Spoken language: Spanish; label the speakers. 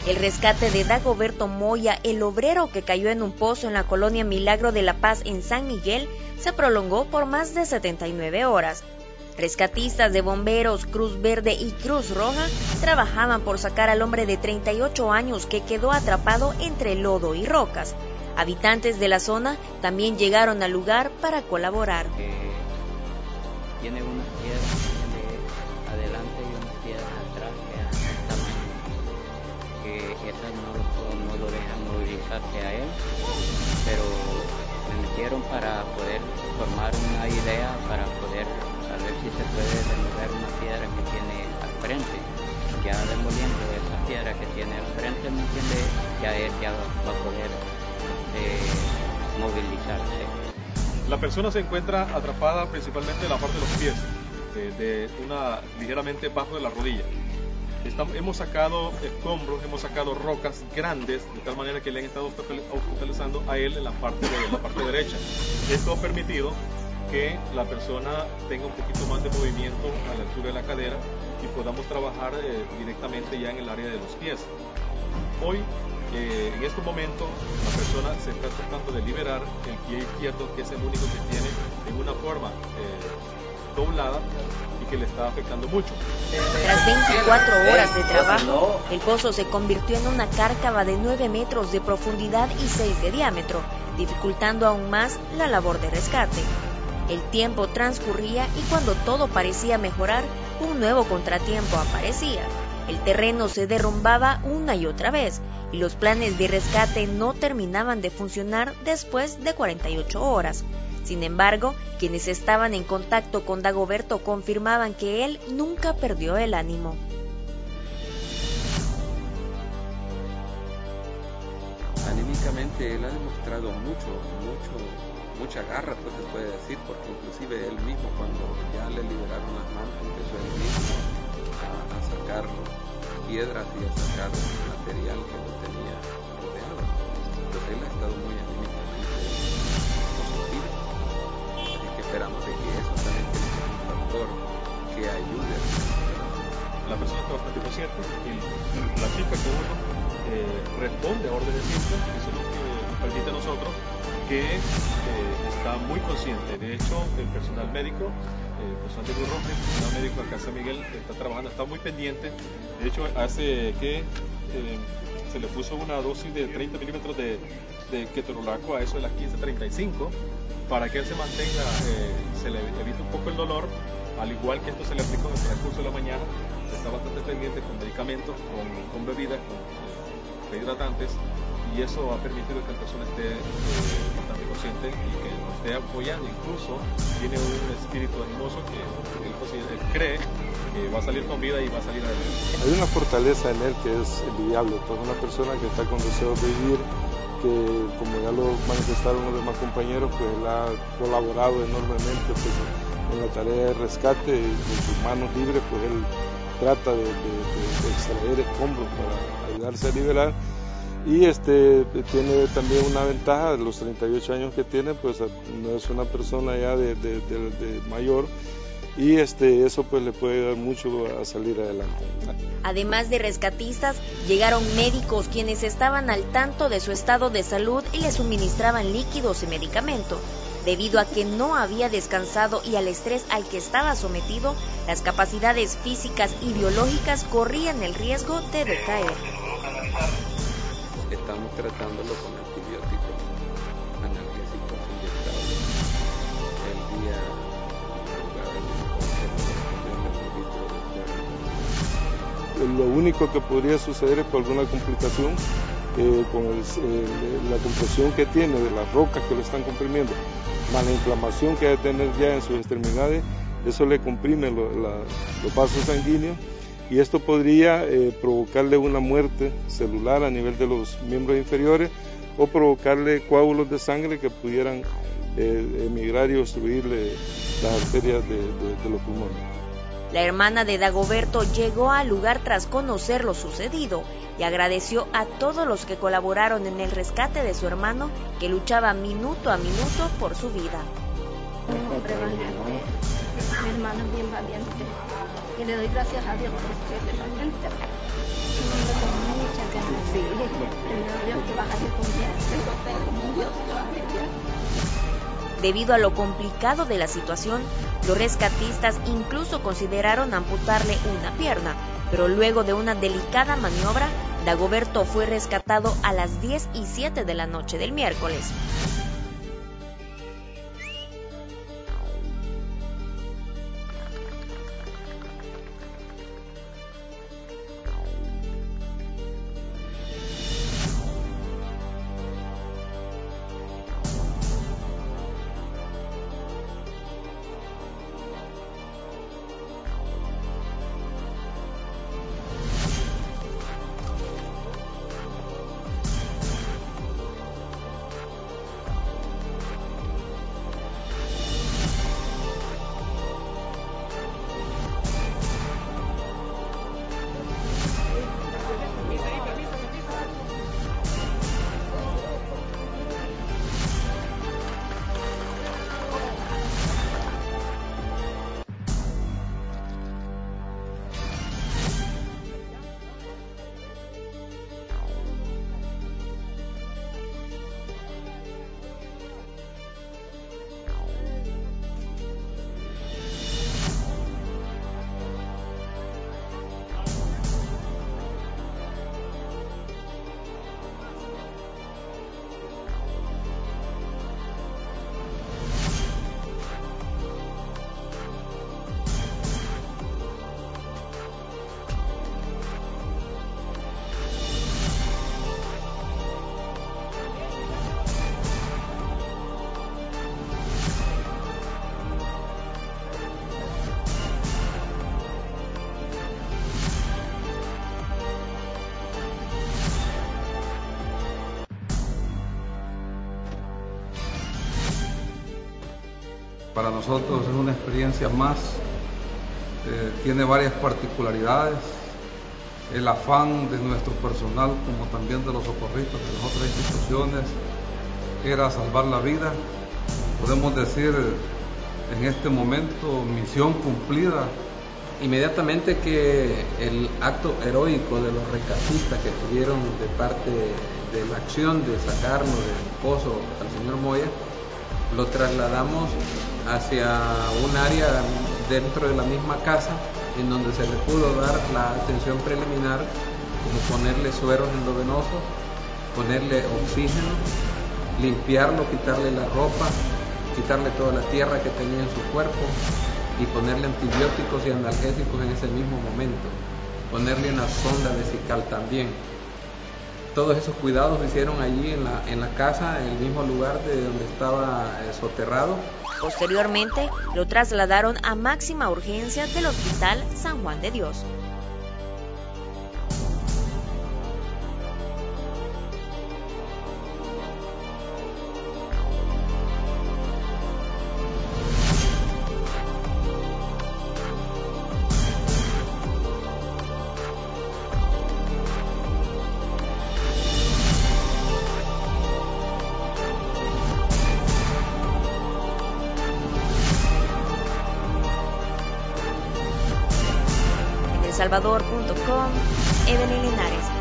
Speaker 1: El rescate de Dagoberto Moya, el obrero que cayó en un pozo en la colonia Milagro de la Paz en San Miguel, se prolongó por más de 79 horas. Rescatistas de bomberos, Cruz Verde y Cruz Roja trabajaban por sacar al hombre de 38 años que quedó atrapado entre lodo y rocas. Habitantes de la zona también llegaron al lugar para colaborar.
Speaker 2: Tiene unas piedras adelante y unas piedras atrás que esas no lo dejan movilizarse a él, pero me metieron para poder formar una idea, para poder saber si se puede remover una piedra que tiene al frente. Ya demoliendo esa piedra que tiene al frente, ¿me entiende? Ya él ya va a poder movilizarse.
Speaker 3: La persona se encuentra atrapada principalmente en la parte de los pies, ligeramente bajo de la rodilla. Hemos sacado escombros, hemos sacado rocas grandes, de tal manera que le han estado obstaculizando a él en la parte derecha. Esto ha permitido que la persona tenga un poquito más de movimiento a la altura de la cadera y podamos trabajar directamente ya en el área de los pies. Hoy, en estos momentos, la persona se está tratando de liberar el pie izquierdo, que es el único que tiene en una forma doblada y que le está afectando mucho.
Speaker 1: Tras 24 horas de trabajo, el pozo se convirtió en una cárcava de 9 metros de profundidad y 6 de diámetro, dificultando aún más la labor de rescate. El tiempo transcurría y cuando todo parecía mejorar, un nuevo contratiempo aparecía. El terreno se derrumbaba una y otra vez, y los planes de rescate no terminaban de funcionar después de 48 horas. Sin embargo, quienes estaban en contacto con Dagoberto confirmaban que él nunca perdió el ánimo.
Speaker 4: Anímicamente él ha demostrado mucha garra, pues se puede decir, porque inclusive él mismo, cuando ya le liberaron las manos, empezó él mismo a sacar piedras y a sacar material que lo tenía rodeado. Entonces él ha estado muy anímicamente positivo. Así que esperamos de que eso también tiene que ser un factor que ayude.
Speaker 3: La persona está bastante consciente y la chica que uno responde a órdenes simples, eso es lo que nos permite a nosotros que está muy consciente. De hecho, el personal médico, el personal de Cruz Roja, el personal médico acá en San Miguel está trabajando, está muy pendiente. De hecho, hace que se le puso una dosis de 30 milímetros de ketorolaco a eso de las 15:35 para que él se mantenga, se le evite un poco el dolor, al igual que esto se le aplicó en el transcurso de la mañana. Está bastante pendiente con medicamentos, con bebidas, con rehidratantes, y eso ha permitido que la persona esté bastante consciente y que nos esté apoyando. Incluso tiene un espíritu animoso que él cree que va a salir con vida y va a salir adelante.
Speaker 5: Hay una fortaleza en él que es envidiable, pues una persona que está con deseos de vivir, que como ya lo manifestaron los demás compañeros, pues él ha colaborado enormemente pues, en la tarea de rescate, y con sus manos libres pues él trata de extraer escombros para ayudarse a liberar. Y tiene también una ventaja, de los 38 años que tiene, pues no es una persona ya de mayor, y eso pues le puede ayudar mucho a salir adelante.
Speaker 1: Además de rescatistas, llegaron médicos quienes estaban al tanto de su estado de salud y le suministraban líquidos y medicamentos. Debido a que no había descansado y al estrés al que estaba sometido, las capacidades físicas y biológicas corrían el riesgo de decaer.
Speaker 4: Estamos tratándolo con antibióticos, analgésicos inyectables. El día
Speaker 5: lo único que podría suceder es por alguna complicación con la compresión que tiene de las rocas que lo están comprimiendo, más la inflamación que debe tener ya en sus extremidades. Eso le comprime los vasos sanguíneos, y esto podría provocarle una muerte celular a nivel de los miembros inferiores, o provocarle coágulos de sangre que pudieran emigrar y obstruirle las arterias de los pulmones.
Speaker 1: La hermana de Dagoberto llegó al lugar tras conocer lo sucedido y agradeció a todos los que colaboraron en el rescate de su hermano, que luchaba minuto a minuto por su vida.
Speaker 6: Un hombre valiente, mi hermano es bien valiente, y le doy gracias a Dios por ser valiente, un hombre con mucha ganas. te van a responder, pero como un Dios te va a responder.
Speaker 1: Debido a lo complicado de la situación, los rescatistas incluso consideraron amputarle una pierna, pero luego de una delicada maniobra, Dagoberto fue rescatado a las 10:07 de la noche del miércoles.
Speaker 7: Para nosotros es una experiencia más, tiene varias particularidades. El afán de nuestro personal, como también de los socorristas de las otras instituciones, era salvar la vida. Podemos decir en este momento misión cumplida.
Speaker 4: Inmediatamente que el acto heroico de los rescatistas que tuvieron de parte de la acción de sacarnos del pozo al señor Moya, lo trasladamos hacia un área dentro de la misma casa en donde se le pudo dar la atención preliminar, como ponerle sueros endovenosos, ponerle oxígeno, limpiarlo, quitarle la ropa, quitarle toda la tierra que tenía en su cuerpo y ponerle antibióticos y analgésicos en ese mismo momento, ponerle una sonda vesical también. Todos esos cuidados se hicieron allí en la casa, en el mismo lugar de donde estaba soterrado.
Speaker 1: Posteriormente, lo trasladaron a máxima urgencia del Hospital San Juan de Dios. Salvador.com, Evelyn Linares.